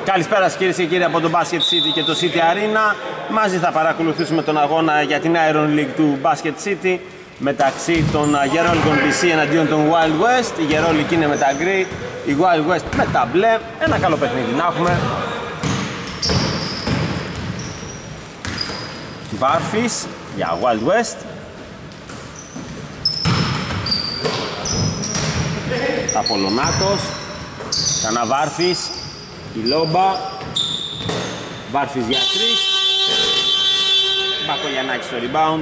Καλησπέρα σας κυρίες και κύριοι από το Basket City και το City Arena. Μαζί θα παρακολουθήσουμε τον αγώνα για την Iron League του Basket City μεταξύ των γερόλικων BC εναντίον των Wild West. Οι γερόλικοι είναι με τα γκρι, οι Wild West με τα μπλε. Ένα καλό παιχνίδι να έχουμε. Βάρφης για Wild West. Απολωνάτος. Ξανά Βάρφης. Η Λόμπα. Βάρφης για 3. Μπακογιαννάκης στο rebound.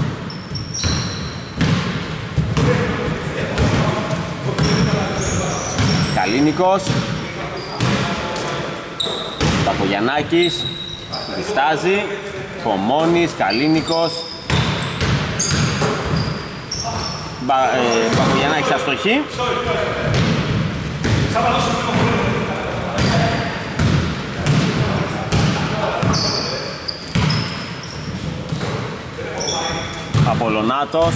Καλίνικος. Μπακογιαννάκης. Διστάζει. Πομώνης, Καλίνικος. Μπακογιαννάκης αστοχή. Απολωνάτος.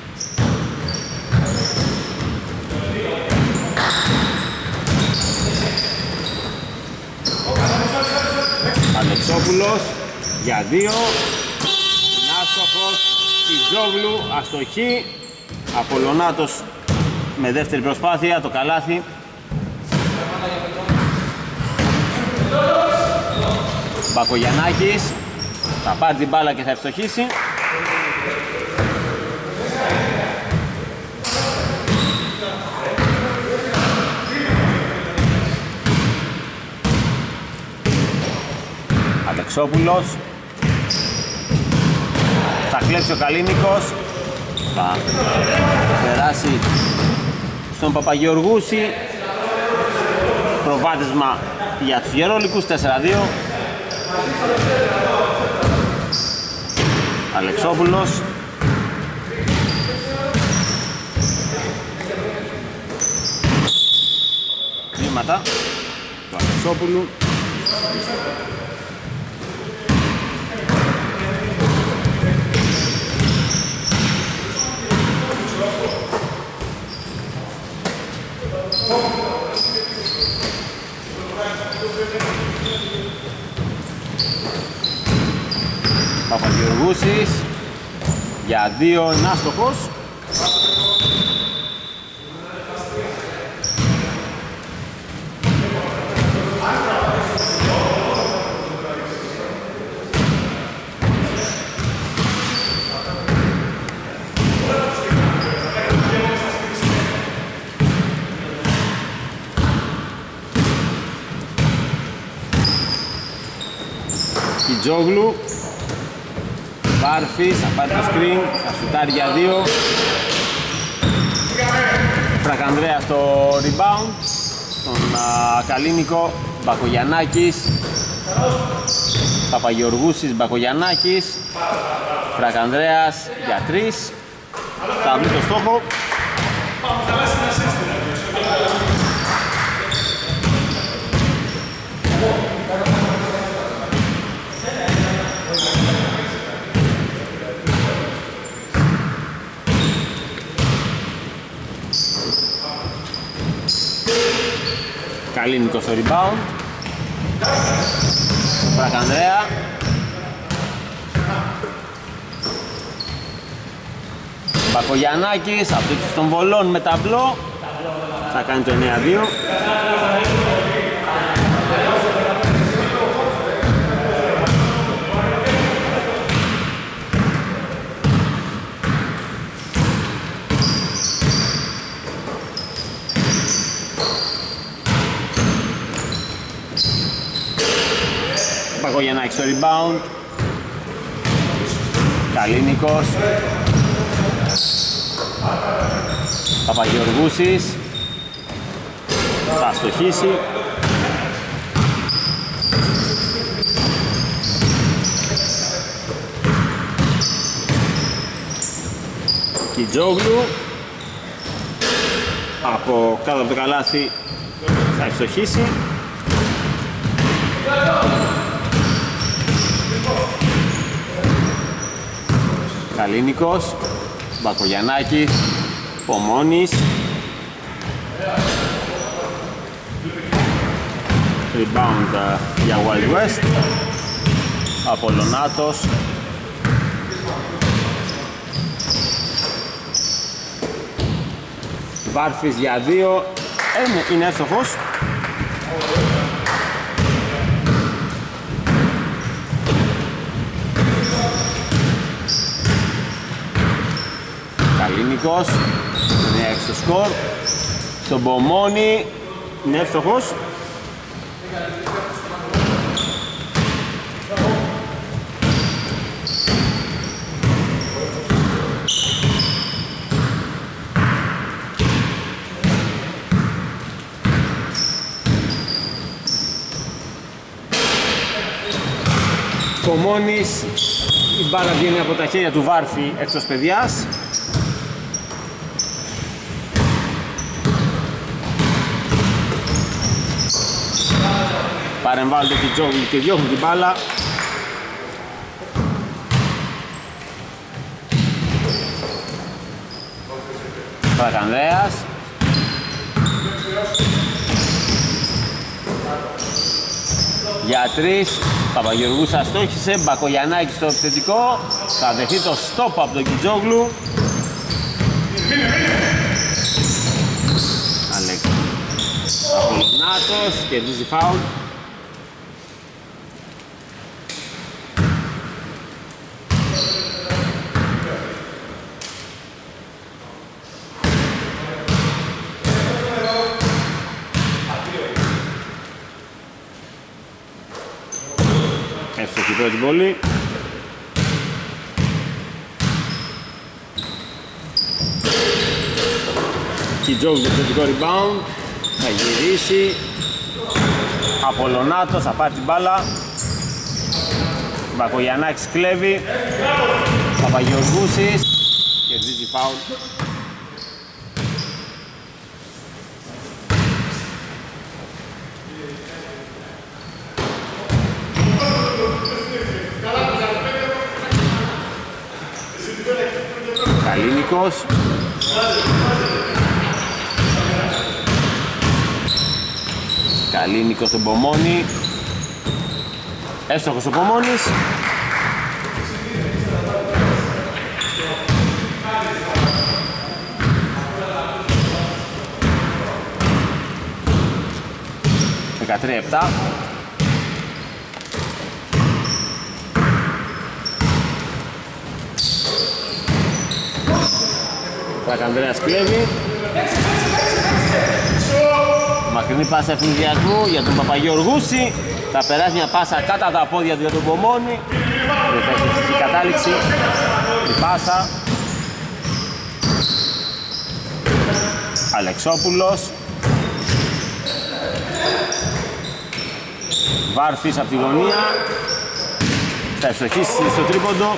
Αλεξόπουλος για 2. Είναι άστοχος. Τιτζόγλου αστοχή. Απολωνάτος με δεύτερη προσπάθεια το καλάθι. Μπακογιαννάκης θα πάρει την μπάλα και θα ευστοχίσει. Αλεξόπουλος. Θα κλέψει ο Καλίνικος. Θα περάσει στον Παπαγεωργούση. Προβάδισμα για τους γερόλικους 4-2. Αλεξόπουλος. Βήματα του Αλεξόπουλου. Παπαγεωργούσης για 2 είναι άστοχος. Κιτζόγλου. Βάρφης, θα πάρει το screen, θα σουτάρει για 2. Φρακανδρέα στο rebound, στον Καλίνικο. Μπακογιαννάκης. Παπαγεωργούσης, Μπακογιαννάκης. Φρακανδρέας για 3. Θα βρει το στόχο. Καλίνικος στο rebound. Φρακανδρέα. Μπακογιαννάκης, απτύψεις των βολών με ταμπλό. Θα κάνει το 9-2. Μπακογιαννάκης στο rebound. Καλίνικος. Παπαγεωργούσης. Θα αστοχίσει. Κιτζόγλου. Από κάτω από το καλάθι θα ευστοχίσει. Καλίνικος, Μπακογιαννάκης, Πομώνης. Rebound για Wild West. Απολλωνάτος. Βάρφης για 2. Είναι εύστοχος. Καλίνικος. Είναι έξω σκορ. Στον Πομόνι. Είναι εύστοχος. Κομώνης, η μπάλα βγαίνει από τα χέρια του Βάρφη εκτός παιδιάς. Παρεμβάλλονται και Τζόγλου και διώχνουν την μπάλα. Παρακανδέας. Για 3, Παπαγεωργούς αστόχησε, Μπακογιαννάκης στο επιθετικό, θα δεχτεί το stop από τον Κιτζόγλου. Απολλωνάτος, κερδίζει φάουλ. Εύστοχη πρώτη βολή. Κιτζόγλου το θετικό rebound. Θα γυρίσει. Απολλωνάτος θα πάρει την μπάλα. Μπακογιαννάκης κλέβει. Παπαγεωργούσης κερδίζει φάουλ. Καλίνικος. Καλίνικος στον Πομόνι. Εύστοχος ο Πομόνης. (13-7). Κακανδρέας κλέβει. Μακρινή πάσα ευθυνδιασμού για τον Παπαγεωργούση. Θα περάσει μια πάσα κάτω τα πόδια του για τον Πομόνι. Δεν θα έχει η κατάληξη. Η πάσα. Αλεξόπουλος. Βάρφης από τη γωνία. Θα ευστοχίσει στο τρίποντο.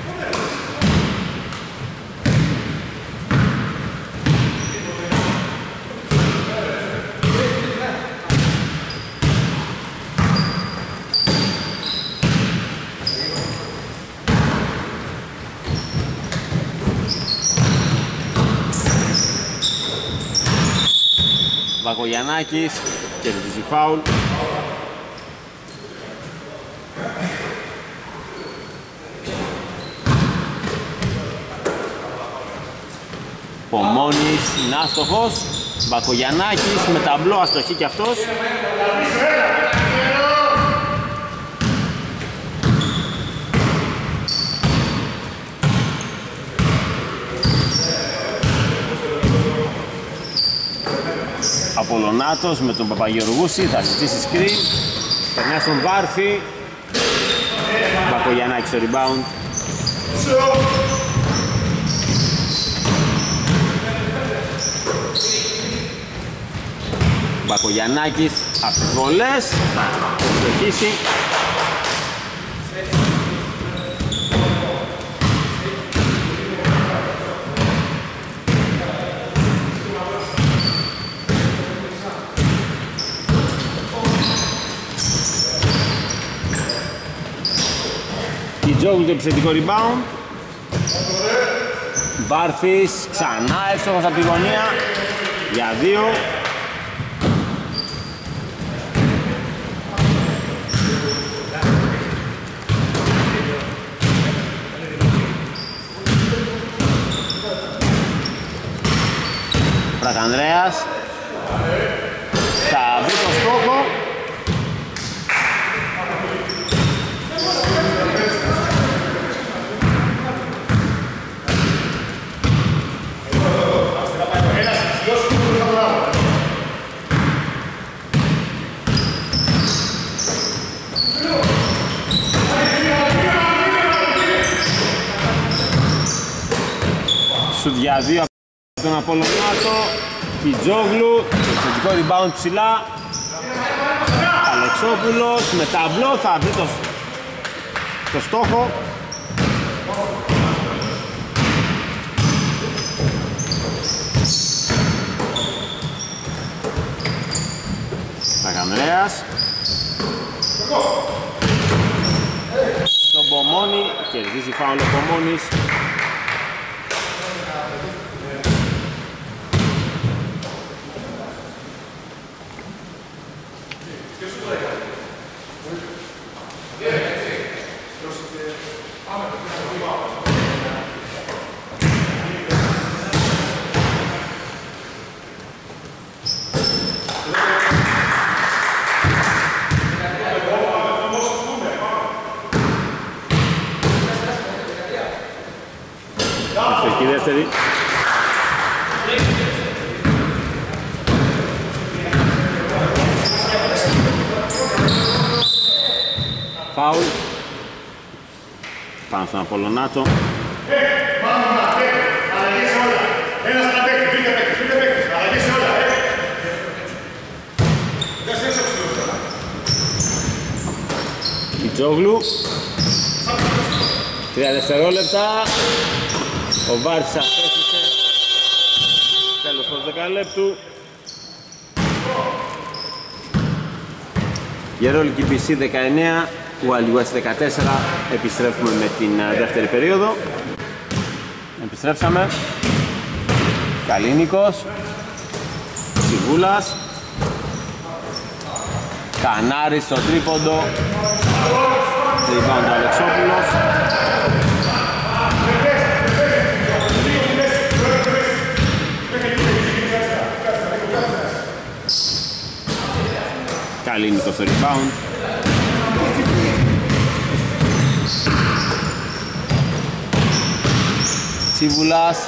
Βακογιαννάκης κερδίζει φάουλ. Πομόνης είναι άστοχος. Βακογιαννάκης με ταμπλό αστοχή κι αυτός. Απολλωνάτος με τον Παπαγεωργούση, θα ζητήσει σκριν. Περνάει στον Βάρφη. Μπακογιαννάκη στο rebound. Μπακογιαννάκης από τις βολές. Θα στοχίσει. Τζόγλου το επιθετικό rebound. Βάρφης ξανά εύστοχος από τη γωνία για 2. Παπανδρέας θα βρει το στόχο. Σουτ για 2 από τον Απολωνάτο. Κιτζόγλου, θετικό rebound ψηλά. Αλεξόπουλος με ταμπλό θα βρει το στόχο. Παπανδρέας στον Πομόνη, κερδίζει φάουλ ο Πομόνης. Αυτή η δεύτερη. Φάουλ πάνω στον Απολωνάτο. Κιτζόγλου 3 δευτερόλεπτα. Ο Βάρτης αφέστησε. Τέλος του δεκαλέπτου. Γερόλικη BC 19, Wild West 14. Επιστρέφουμε με την δεύτερη περίοδο. Επιστρέψαμε. Καλίνικος. Σιγούλας. Κανάρης στο τρίποντο. Rebound ο Αλεξόπουλος. Καλίνικος στο rebound. Τσίβουλας.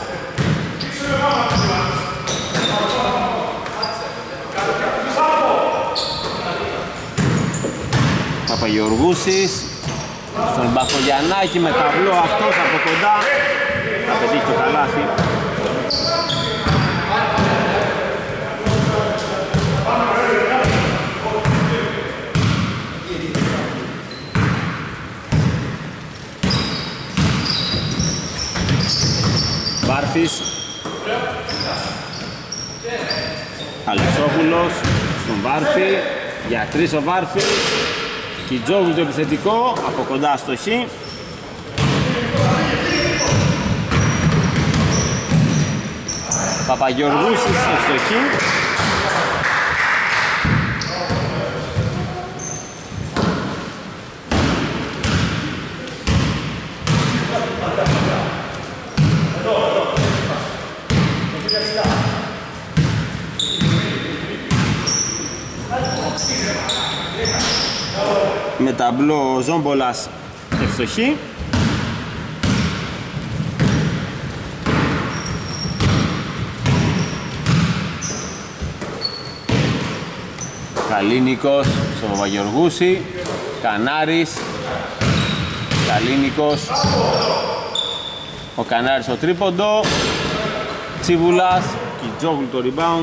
Παπαγεωργούσης στον Μπακογιαννάκη με ταυλό αυτός από κοντά θα πετύχει το καλάθι. Βάρφης, Αλεξόπουλος στον Βάρφη, για 3 ο Βάρφης. Κιτζόγλου το επιθετικό, από κοντά στο χ. Παπαγεωργούσης στο χ. Με ταμπλό ο Ζόμπολας ευστοχή. Καλίνικος στον Παπαγεωργούση. Κανάρης. Καλίνικος. Ο Κανάρης στο τρίποντο. Τσίβουλας. Κιτζόγλου το rebound.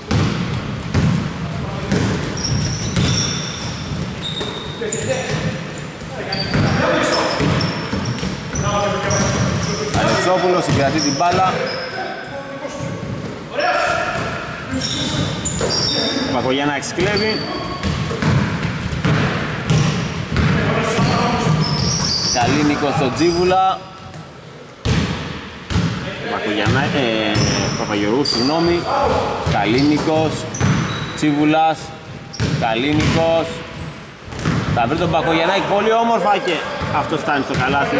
Αλεξόπουλος συγκρατεί την μπάλα. Παπαγιαννάκης κλέβει. Καλίνικος στο Τζίβουλα. Παπαγεωργού, συγγνώμη. Καλίνικος. Τσίβουλας. Καλίνικος. Θα βρει τον Παπαγιαννάκη πολύ όμορφα και αυτό φτάνει στο καλάθι.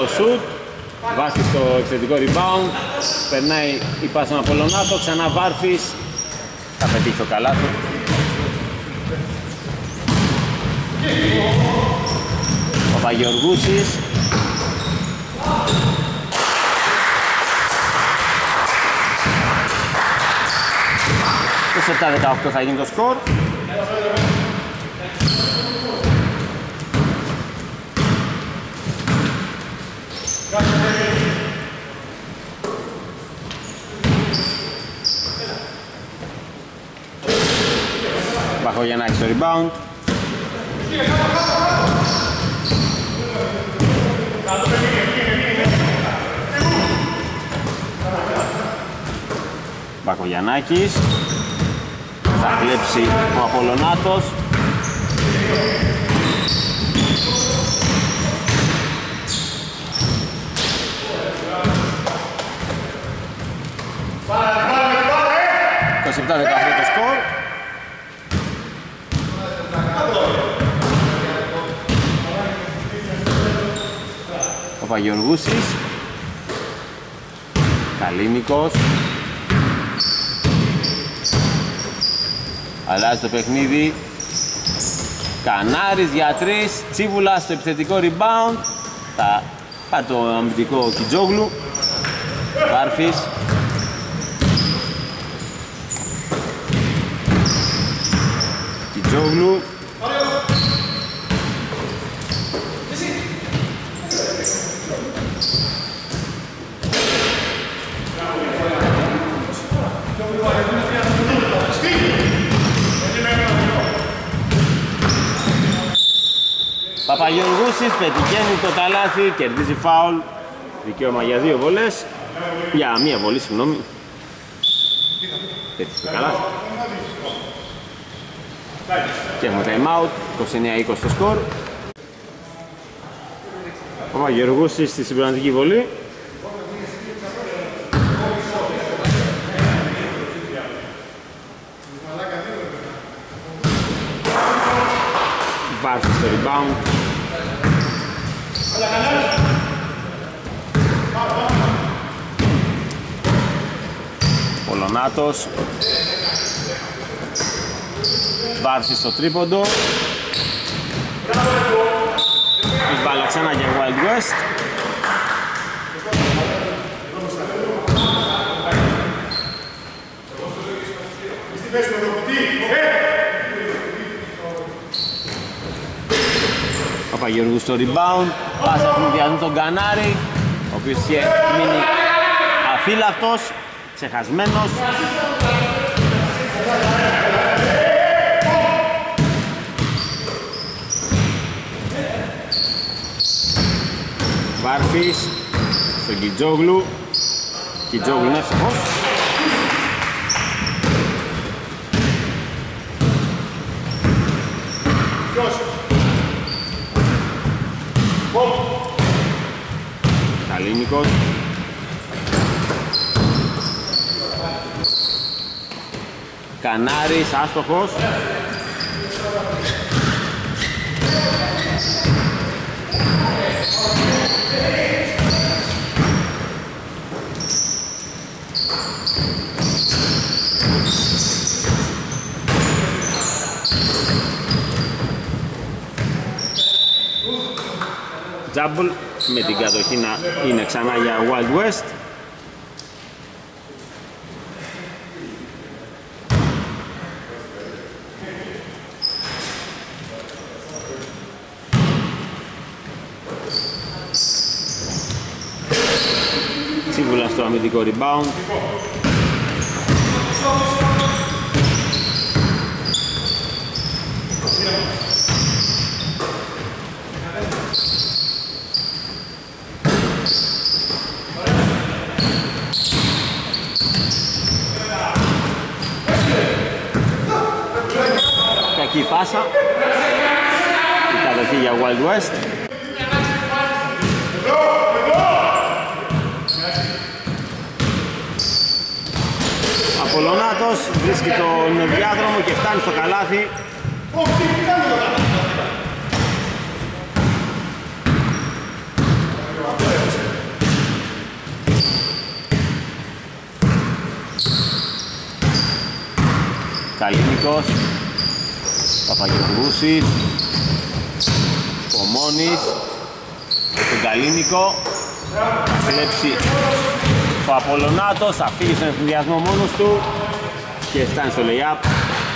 το shoot, Βάρφης στο επιθετικό rebound, περνάει η πάση στον Απολλωνάτο, ξανά Βάρφης, θα πετύχει το καλάθι. Παπαγεωργούσης. Το 7-18 θα γίνει το σκορ. Μπαχογιαννάκης στο rebound. Μπακογιαννάκης. Θα κλέψει ο Απολλωνάτος. Το 27-18 το σκορ. Ο Παγιοργούσης. Καλίνικος. Αλλάζει το παιχνίδι. Κανάρης για 3. Τσίβουλα στο επιθετικό rebound. Θα πάει το αμυντικό Κιτζόγλου. Βάρφης. Κιτζόγλου. Παπαγεωργούσης πετυχαίνει το καλάθι, κερδίζει φάουλ. Δικαίωμα για 2 βολές. Για 1 βολή, συγγνώμη. Πέτυχε το καλάθι. Και έχουμε time out, 29-20 το σκορ. Παπαγεωργούσης στη συμπληρωματική βολή. Βάρφης στο rebound. Πολωνάτος. Βάρφης στο τρίποντο. Η μπάλα ξανά για Wild West. Παπαγεωργού στο rebound, πάσα που διαδούν τον Κανάρη, ο οποίος είχε μείνει αφύλακτος, ξεχασμένος. Βάρφης στον Κιτζόγλου, Κιτζόγλου είναι εύστοχος. Καλίνικος. Κανάρης, άστοχος. Τζάμπλ με την κατοχή να είναι ξανά για Wild West. Σίγουρα στο αμυντικό rebound. Κακή πάσα. Η κατοχή για Wild West. Απολλωνάτος βρίσκει τον διάδρομο και φτάνει στο καλάθι. Καλίνικος, Παπαγεωργούσης, Κομώνης, με τον Καλίνικο, θα κλέψει ο Απολλωνάτος, θα φύγει στον ευθυνδιασμό μόνος του και φτάνει στο lay-up.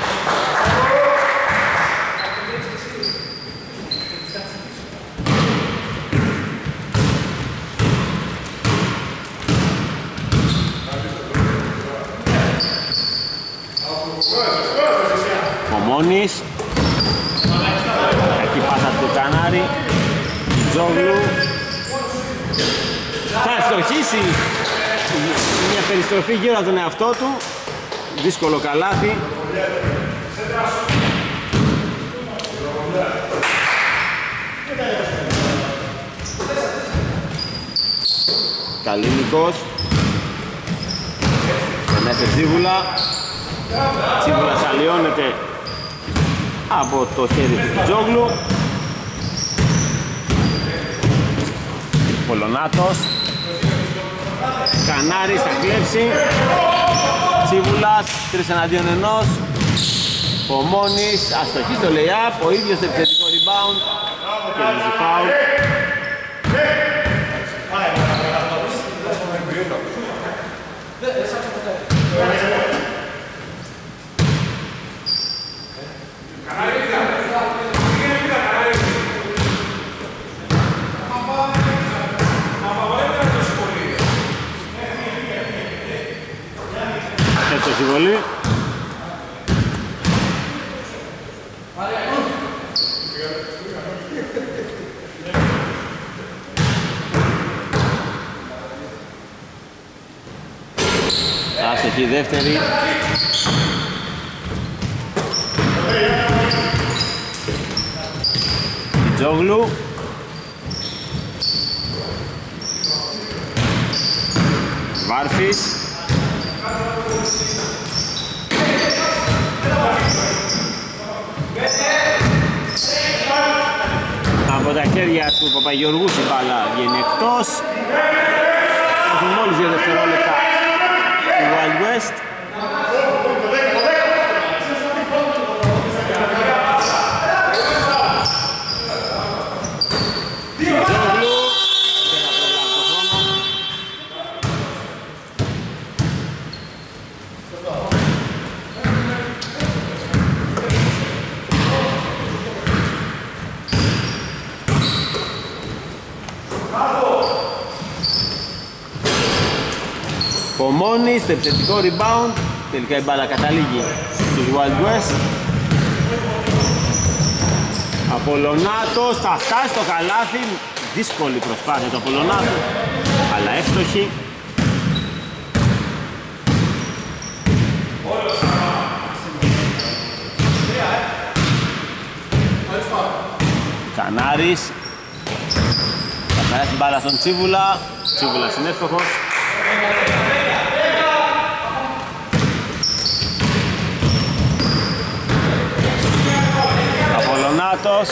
Κομώνης, εκεί πάσα του Κανάρη, Τζόγλου, θα ευστοχίσει μια περιστροφή γύρω από τον εαυτό του, δύσκολο καλάθι. Καλίνικος, μέσα Τσίβουλα, Τσίβουλας αλλοιώνεται από το χέρι του Τζόγλου. Πολωνάτος, Κανάρης θα κλέψει, Τσίβουλας 3 εναντίον 1, Κομώνης αστοχή στο lay-up, ο ίδιος επιθετικό rebound και βάζει φάουλ. Έτσι συμβολή. Άστοχη δεύτερη. Τζόγλου. Βάρφης. Από τα χέρια του Παπαγεωργού η μπάλα βγαίνει εκτός. Έχουν μόλις 2 δευτερόλεπτα του Wild West. Κομώνης, στο επιθετικό rebound, τελικά η μπάλα καταλήγει στους Wild West. Απολλωνάτος θα φτάσει στο καλάθι, δύσκολη προσπάθεια του Απολλωνάτου, αλλά εύστοχη. Κανάρης, θα περάσει την μπάλα στον Τσίβουλα, Τσίβουλας είναι εύστοχος. Απολλωνάτος,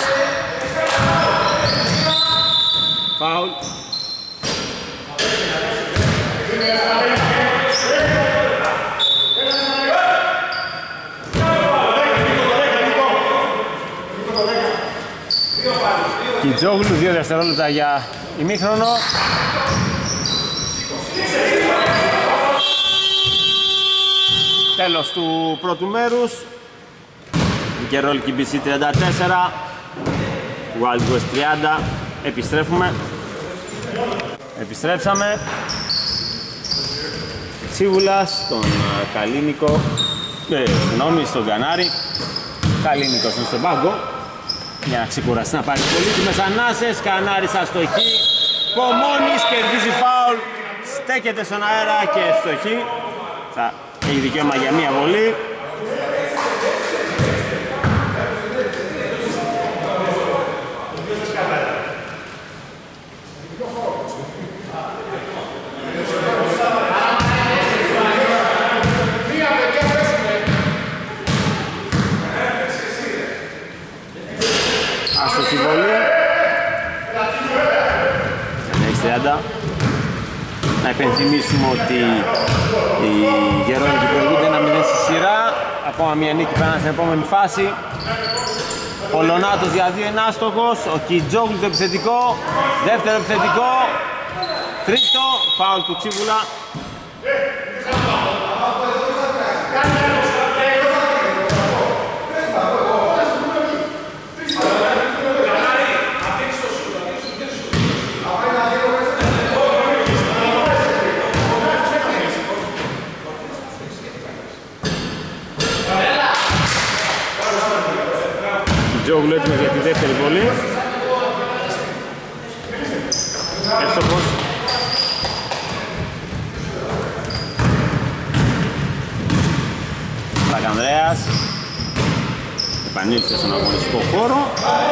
φάουλ. Κιτζόγλου, 2 δευτερόλεπτα για ημίχρονο. Τέλος του πρώτου μέρους. Γερόλικη BC 34, Wild West 30. Επιστρέψαμε. Τσίβουλας, τον Καλίνικο, συγγνώμη, στον Κανάρη. Καλίνικος είναι στον πάγκο για να ξεκουραστεί, να πάρει πολύτιμες ανάσες. Κανάρης αστοχή, Κομώνης κερδίζει φάουλ, στέκεται στον αέρα και ευστοχή. Θα έχει δικαίωμα για μία βολή. Άστοχη βολή. Έχει 30. Να υπενθυμίσουμε ότι οι Γερόνικοι προηγούνται 1-0 στη σειρά ακόμα μια νίκη πέραν στην επόμενη φάση. Πολωνάτος για 2 είναι άστοχος, ο Κιτζόγλου το επιθετικό, δεύτερο επιθετικό, τρίτο, φάουλ του Τσίβουλα. Κιτζόγλου έτοιμος για τη δεύτερη βολή. Εύστοχος. Ανδρέας επανήλθε στον αγωνιστικό χώρο.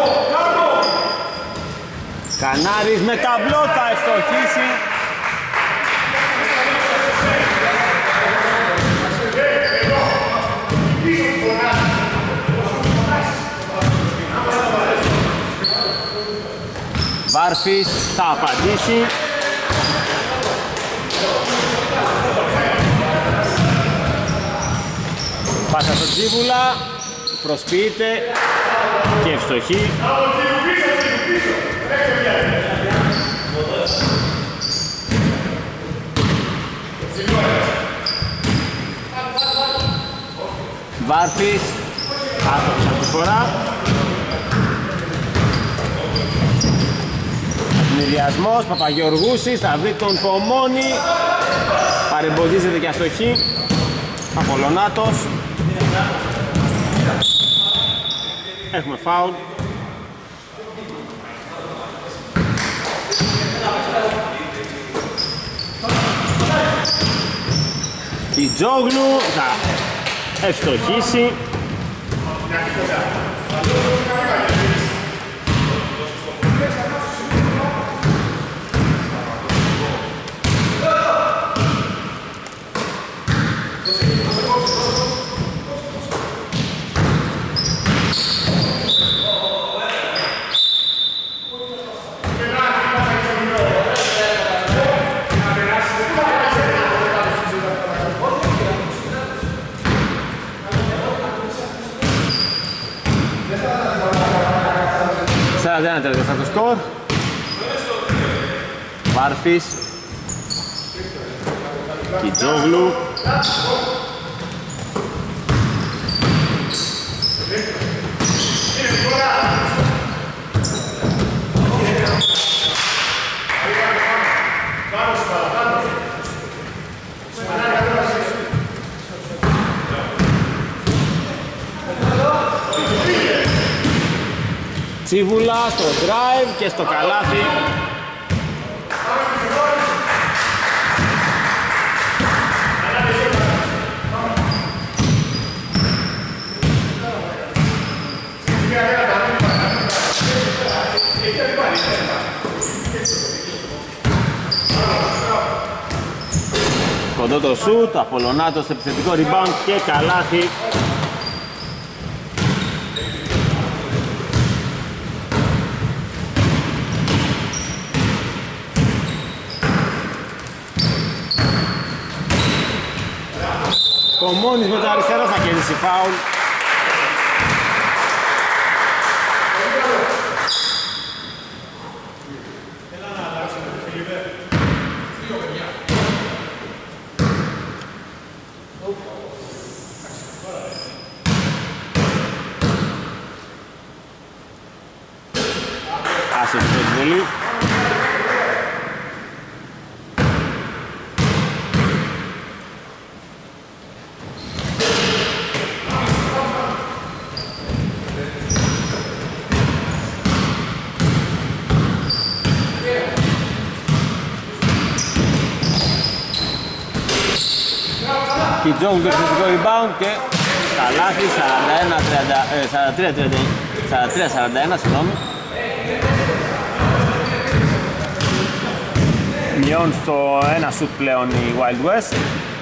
Κανάρης με ταμπλό θα ευστοχίσει. Βάρφης θα απαντήσει. Πάσα στο Τζίβουλα, προσποιείται και ευστοχή. Βάρφης, άστοχος αυτή τη φορά. Αθηνιδιασμός, Παπαγεωργούσης, θα βρει τον Πομόνη. Παρεμποδίζεται και αστοχή. Απολωνάτος. Έχουμε φάουλ. Κιτζόγλου θα ευστοχίσει. Δεν είναι το σκορ. Βάρφης, Κιτζόγλου, Τσίβουλα στο drive και στο καλάθι. Κοντό το σουτ, Απολωνάτος στο επιθετικό rebound και καλάθι. Κομώνης με το αριστερό θα κερδίσει φάουλ. Άσε την πρώτη βολή. Κιτζόγλου το επιθετικό rebound και καλάθι 43-41, συγγνώμη. Μειώνει στο ένα σουτ πλέον η Wild West.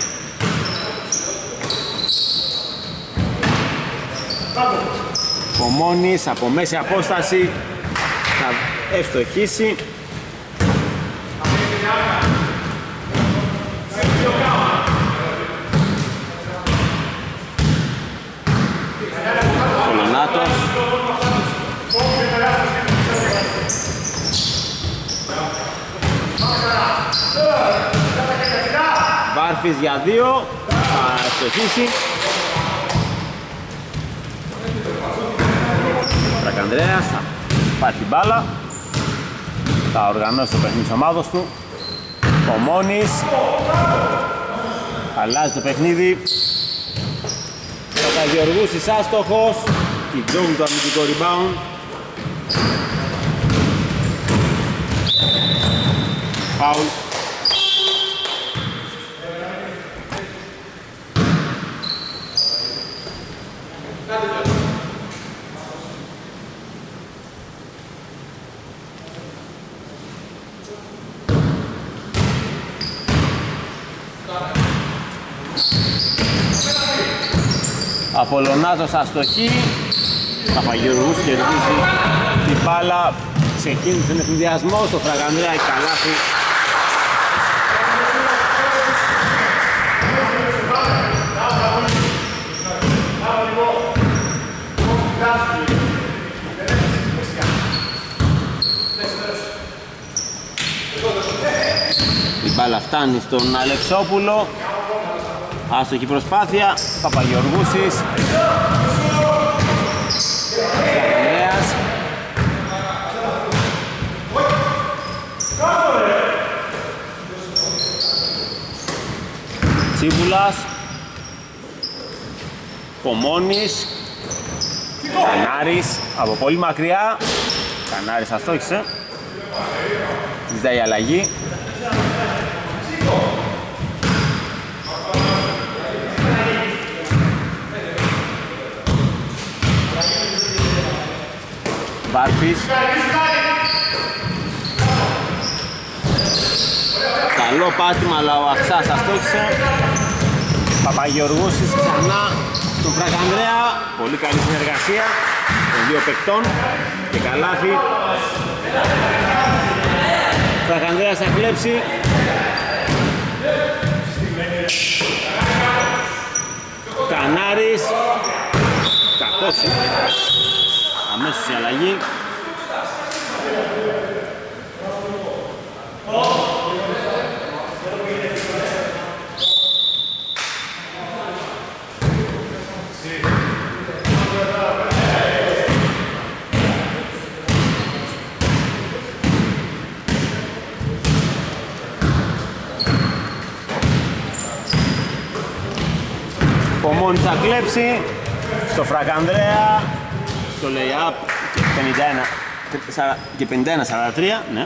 Κομώνης από μέση απόσταση θα ευστοχίσει. Πολωνάτος. Βάρφης για 2, θα στοχίσει. Φρακανδρέας θα πάρει την μπάλα, θα οργανώσει το παιχνίδι της ομάδος του. Κομώνης αλλάζει το παιχνίδι. Παπαγεωργούσης άστοχος, Κιτζόγλου το αμυντικό rebound. Φάουλ. Απολωνάτος αστοχή. Παπαγεωργούς κερδίζει την μπάλα. Ξεκίνησε τον ευνηδιασμό στο Φραγανδρέα, η καλάθι. Η μπάλα φτάνει στον Αλεξόπουλο. Άστοχη προσπάθεια, Παπαγεωργούσης. Ανδρέας. Τσίπουλας. Κομώνης. Κανάρης από πολύ μακριά. Κανάρης αστόχησε. Ζητάει αλλαγή. Βάρφης. Καλό πάτημα, αλλά ο Αξάς αστόχησε. Παπαγεωργούσης ξανά στον Φραγανδρέα. Πολύ καλή συνεργασία των δύο παικτών και καλάθι. Φραγανδρέας θα κλέψει. Κανάρης. Κακός. Αμέσως η αλλαγή. Ο Μόνης θα κλέψει στο Φραγανδρέα, στο lay-up και 51-43, ναι.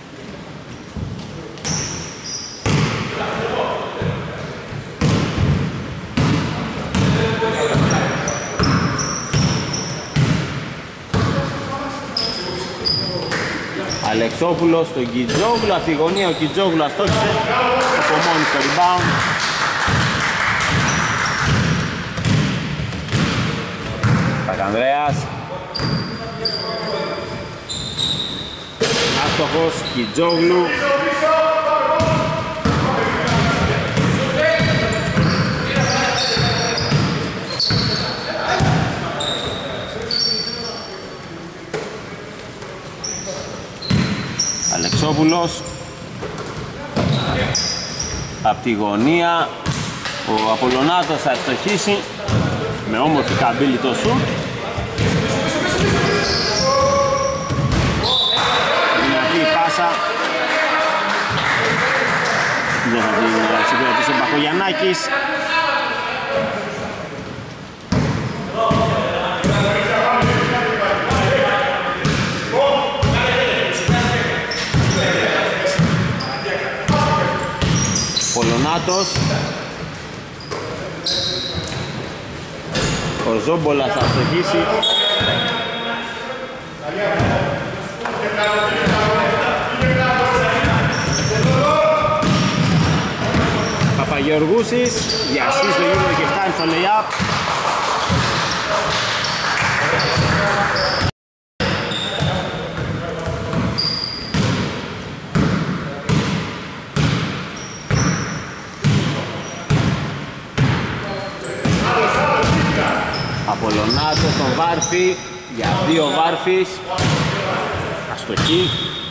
Αλεξόπουλος στον Κιτζόγλου, από τη γωνία ο Κιτζόγλου αστόχησε, ο Κομώνης στο rebound. Φραγανδρέας. Άστοχος, Κιτζόγλου. Αλεξόπουλος. Απ' τη γωνία ο Απολωνάτος θα ευστοχίσει με όμορφη καμπύλη το σουτ. Δυνατή η πάσα. Δεν θα την συγκρατήσει ο Μπακογιαννάκης. Πολωνάτος. Ο Ζόμπολας θα αστοχίσει. Παπαγεωργούσης διασύζει το γύρο και φτάνει στο lay-up. Απολωνάτος στον Βάρφη, για 2 Βάρφης, αστοχή.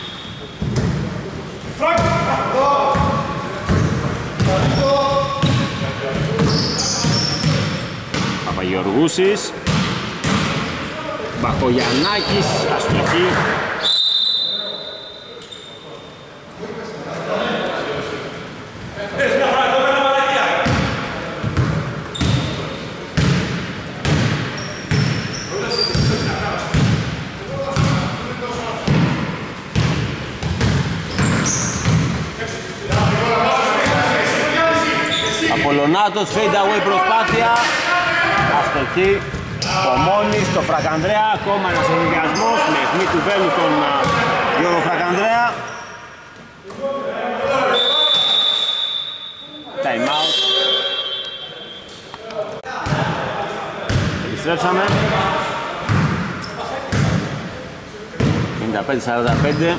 Παπαγεωργούσης, Μπακογιαννάκης, αστοχή. Απολωνάτος, fade away προσπάθεια, αστοχή. Κομώνης, το Φρακανδρέα, ακόμα ένας ενδιασμός με αιχμή του βέλου στον Γιώργο Φρακανδρέα. Time out. Επιστρέψαμε. 55-45.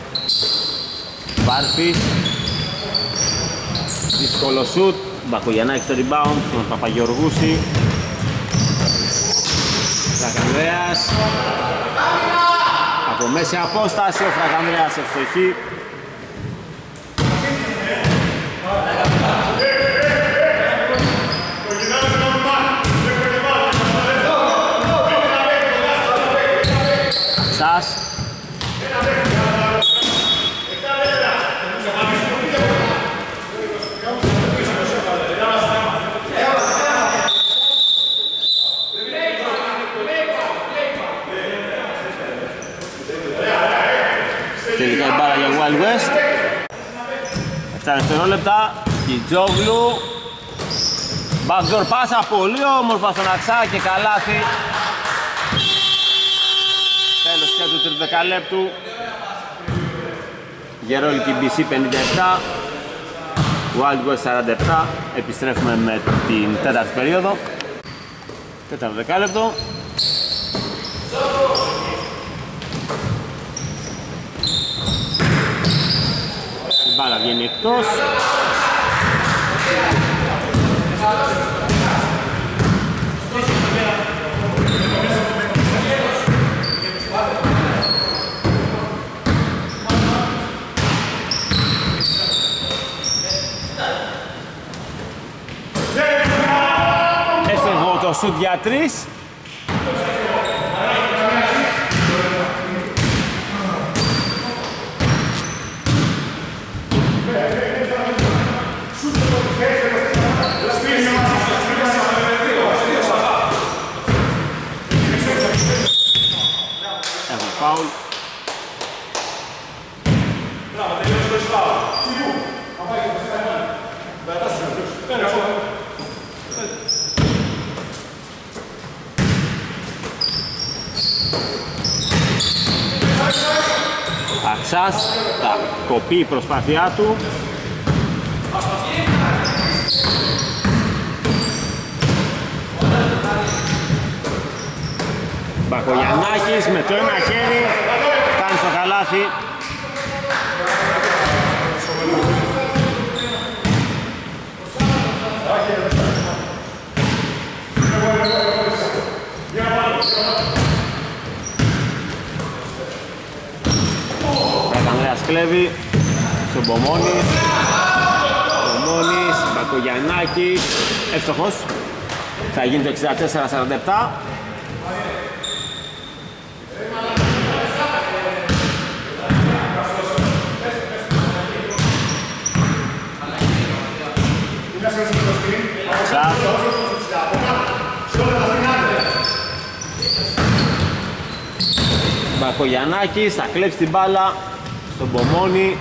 Βάρφης. Δύσκολο σουτ. Μπακογιαννάκη στο rebound, στον Παπαγεωργούση. Φρακανδρέας. Από μέση απόσταση ο Φρακανδρέας ευστοχή. Σας. Τελικά η μπάλα για Wild West. 7 δευτερόλεπτα. Κιτζόγλου. Backdoor πάσα, πολύ όμορφα στον Αξά και καλάθι. Τέλος και του τρίτου δεκαλέπτου. Γερόλικη BC 57. Wild West 47. Επιστρέφουμε με την τέταρτη περίοδο. Τέταρτο δεκάλεπτο. Η μπάλα βγαίνει εκτός. Έφεγω το σουτ για 3. Έχουν φάουλ. Αξάς θα κοπεί η προσπάθειά του. Μπακογιαννάκης με το ένα χέρι κάνει στο καλάθι. Φρακανδρέας κλέβει στον Πομόνης. Πομόνης, Μπακογιαννάκης, εύστοχος. Θα γίνει το 64-47. Μπακογιαννάκης θα κλέψει την μπάλα στον Πομόνη.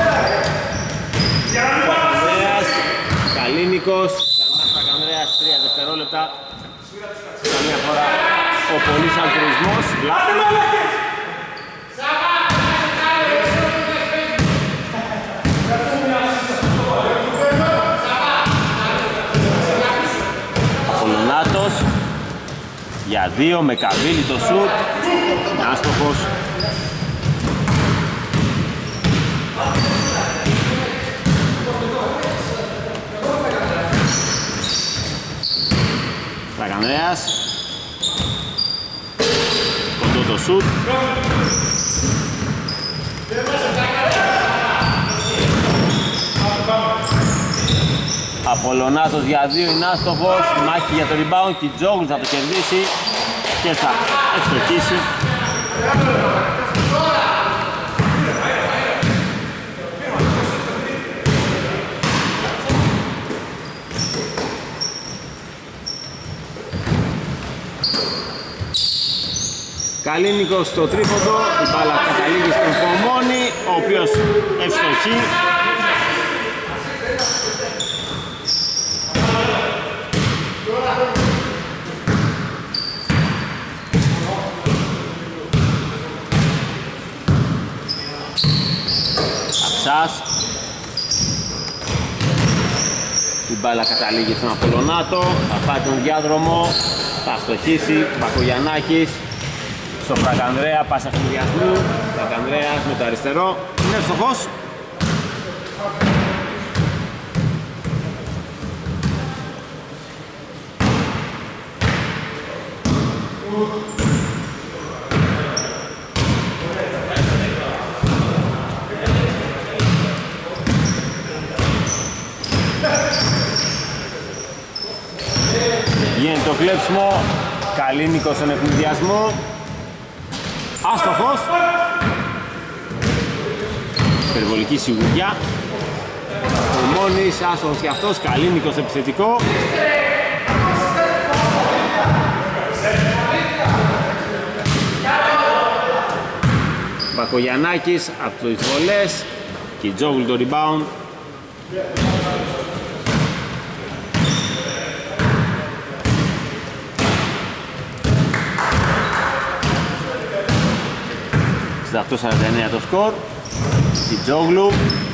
Φρακανδρέας, Καλίνικος, ξανά Φρακανδρέας, 3 δευτερόλεπτα. Καμία φορά ο πολύς αλτρουισμός. Απολωνάτος για 2 με Καβίλη το σουτ. Άστοχος. Φρακανδρέας Κοντό το σουτ. Απολωνάτος για 2 είναι άστοχος. Μάχη για το rebound. Κιτζόγλου θα το κερδίσει και θα ευστοχίσει. Καλίνικος στο τρίποντο, η μπάλα καταλήγει στον Πομόνι, ο οποίος ευστοχεί. Αψάς. Η μπάλα καταλήγει στον Απολωνάτο, θα πάει τον διάδρομο, θα στοχίσει, Μπακογιαννάκης. Στο Φραγκανδρέα, πάσα χειριασμού, Φραγκανδρέας με το αριστερό, είναι ευστοχός. Γίνεται το κλέψιμο, Καλίνικος στον ευνηδιασμό. Άστοχος. Υπερβολική σιγουριά. Ο Μόνης άστοχος και αυτός. Καλίνικος επιθετικό. Μπακογιαννάκης από τις βολές. Κιτζόγλου το rebound. ...8-49 το σκορ. Κιτζόγλου.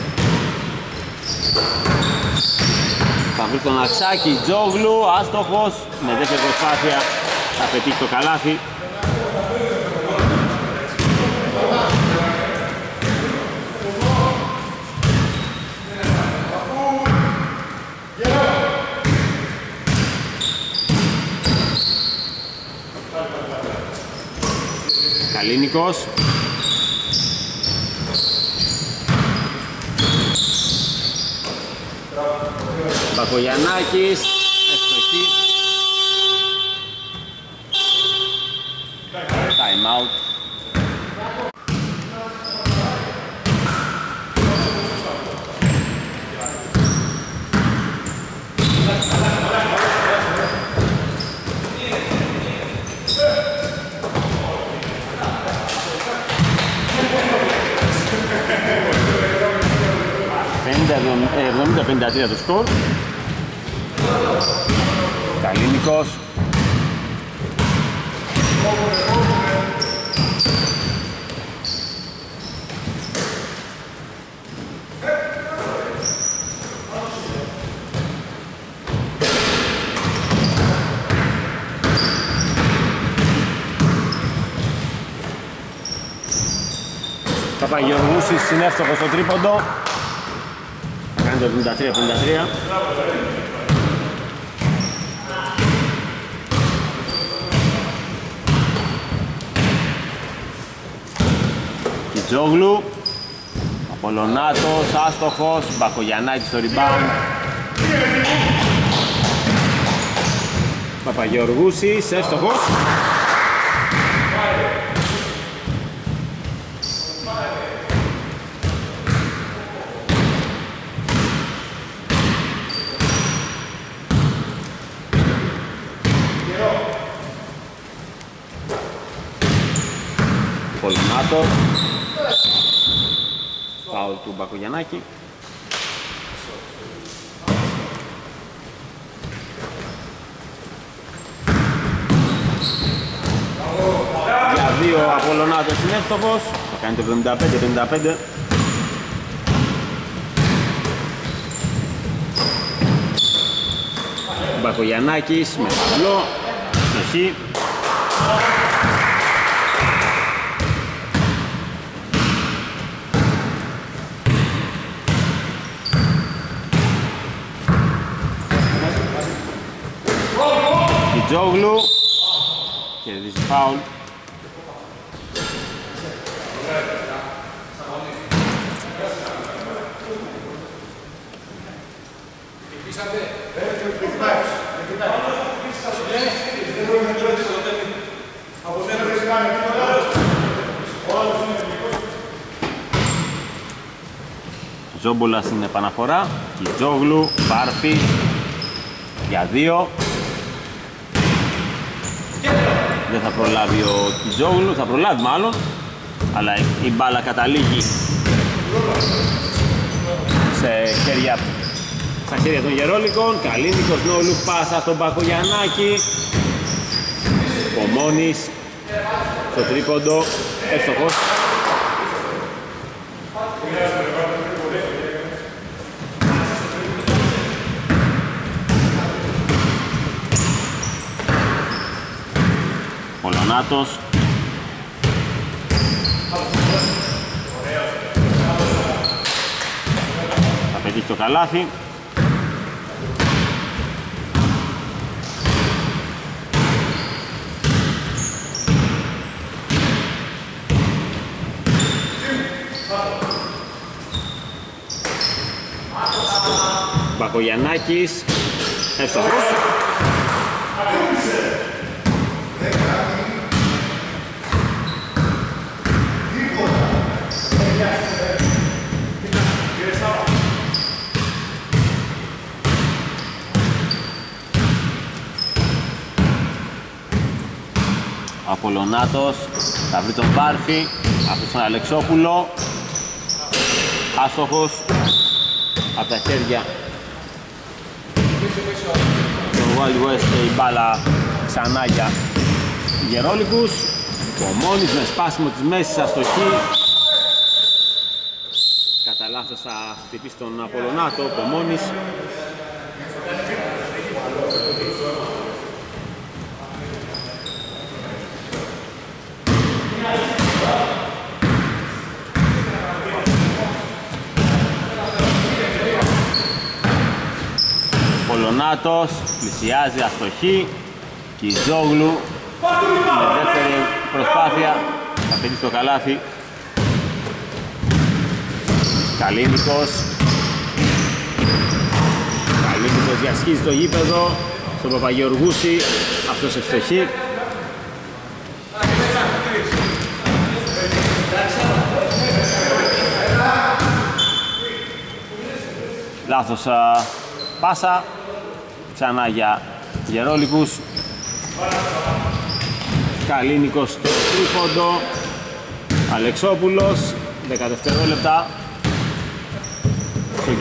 Θα βρει τον Αξάκη. Κιτζόγλου, άστοχος. Με δεύτερη προσπάθεια θα πετύχει το καλάθι. Καλίνικος. Μπακογιαννάκης, ευστοχή. Time out. ...70-53 το σκορ. Καλίνικος. Παπαγεωργούσης είναι εύστοχος στο τρίποντο. Κάνει το 73-53. Κιτζόγλου. Απολωνάτος, άστοχος. Μπακογιαννάκης στο rebound. Παπαγεωργούσης, εύστοχος. Πολυνάτος. Φάουλ του Μπακογιαννάκη. Για 2 Απολωνάτος είναι εύστοχος. Θα κάνει το 75-55. Μπακογιαννάκης με ταυλό. Στοχή. Κιτζόγλου. κερδίζει φάουλ. Ζόμπολα στην επαναφορά, Κιτζόγλου, Πάρφη για 2. Δεν θα προλάβει ο Κιτζόγλου, θα προλάβει μάλλον, αλλά η μπάλα καταλήγει στα χέρια των Γερόλικων. Καλίνικος, no look πάσα στον Μπακογιαννάκη. Πομώνης στο τρίποντο, εύστοχος. Πολωνάτος. Θα πετύχει το καλάθι. Μπακογιαννάκης, εύστοχος. Απολωνάτος θα βρει τον Πάρφη, αυτός τον Αλεξόπουλο, άστοχος από τα χέρια τον Wild West και η μπάλα ξανά για Γερόλικους. Ο Μόνης με σπάσιμο της μέσης αστοχή, κατά λάθος θα χτυπήσει τον Απολωνάτο, ο Μόνης. Πολωνάτος πλησιάζει, αστοχή. Κιτζόγλου με δεύτερη προσπάθεια θα πετύχει το καλάθι. Καλίνικος διασχίζει το γήπεδο στον Παπαγεωργούση, αυτός ευστοχή. Λάθος πάσα, ξανά για Γερόλικους. Καλίνικος στο τρίποντο, Αλεξόπουλος, 10 δευτερόλεπτα στον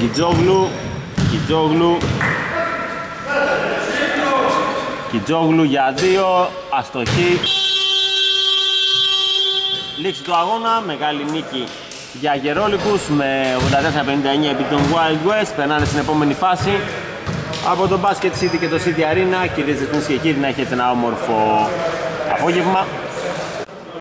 Κιτζόγλου για 2, αστοχή. Λήξη του αγώνα, μεγάλη νίκη για Γερόλικους με 84-59 επί των Wild West. Περνάνε στην επόμενη φάση. Από το Basket City και το City Arena, κυρίες και κύριοι, να έχετε ένα όμορφο απόγευμα.